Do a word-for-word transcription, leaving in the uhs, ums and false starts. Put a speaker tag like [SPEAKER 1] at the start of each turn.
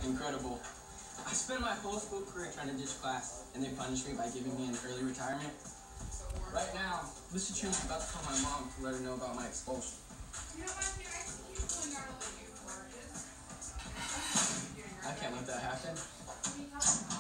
[SPEAKER 1] Incredible. I spent my whole school career trying to ditch class, and they punished me by giving me an early retirement. Right now, Mister Chun is about to call my mom to let her know about my expulsion. I can't let that happen.